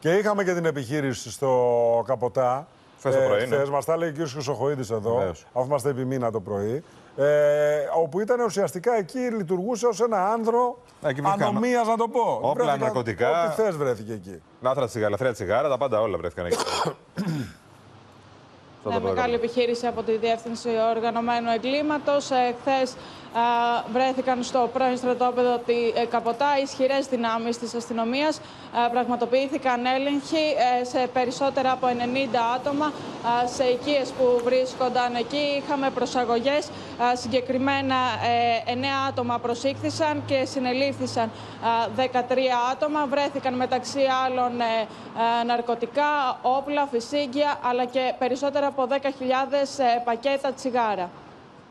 Και είχαμε και την επιχείρηση στο Καποτά. Χθες μας τα λέει ο κ. Χρυσοχοΐδης εδώ, αφού είμαστε επιμήνα το πρωί. Όπου ήταν ουσιαστικά εκεί, λειτουργούσε ως ένα άνδρο ανομίας, να το πω. Όπλα, ναρκωτικά. Ό,τι θες βρέθηκε εκεί. Λάθρα τσιγάρα, ελευθερία τσιγάρα, τα πάντα όλα βρέθηκαν εκεί. Ναι, μεγάλη επιχείρηση από τη Διεύθυνση Οργανωμένου Εγκλήματος. Χθες βρέθηκαν στο πρώην στρατόπεδο τη Καποτά ισχυρές δυνάμεις της αστυνομίας. Πραγματοποιήθηκαν έλεγχοι σε περισσότερα από 90 άτομα σε οικίες που βρίσκονταν εκεί. Είχαμε προσαγωγές. Συγκεκριμένα 9 άτομα προσήχθησαν και συνελήφθησαν 13 άτομα. Βρέθηκαν μεταξύ άλλων ναρκωτικά, όπλα, φυσίγγια αλλά και περισσότερα από 10.000 πακέτα τσιγάρα.